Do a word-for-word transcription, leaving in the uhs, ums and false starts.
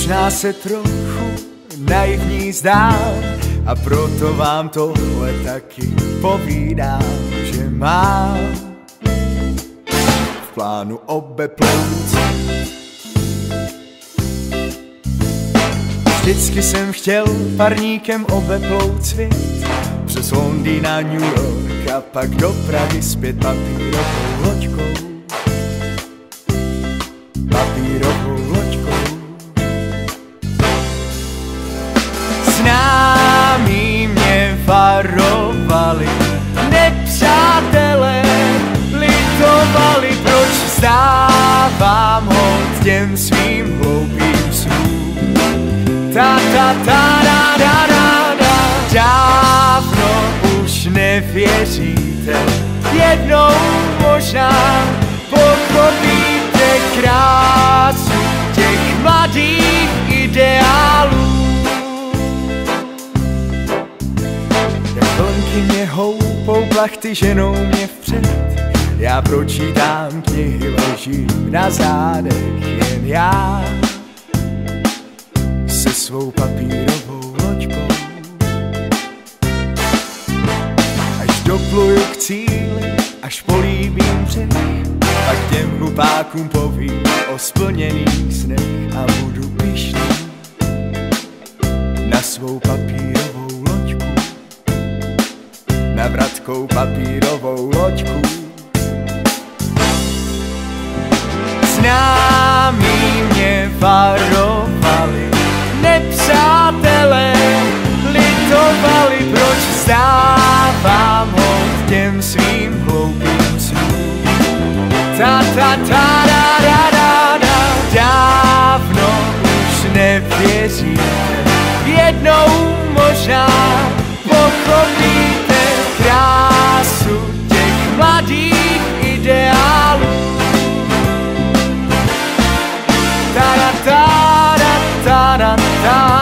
Možná se trochu naivní zdám a proto vám tohle taky povídám, že mám v plánu obeplout. Vždycky jsem chtěl parníkem obeplout svět, přes Londýn a New York a pak do Prahy zpět papírovou loďkou. Papírovou loďkou. Známí mě varovali, nepřátelé litovali, proč vzdávám hod těm svým hloupým snům. Ta ta ta da da da da. Dávno už nevěříte, jednou možná pochopíte krásu těch mladých ideálů. Jak vlnky mě houpou, plachty ženou mě vpřed, já pročítám knihy, ležím na zádech, jen já se svou papírovou loďkou. Až dopluju k cíli, až políbím břeh, pak těm hlupákům povím o splněných snech a budu pyšný na svou papírovou loďku, na vratkou papírovou loďku. Známí mě varovali, nepřátelé litovali, proč vzdávám hod těm svým hloupým snům. Ta ta ta da da da da. Dávno už nevěříte, jednou možná pochopíte krásu těch mladých ideálů. Ta da ta da ta da ta.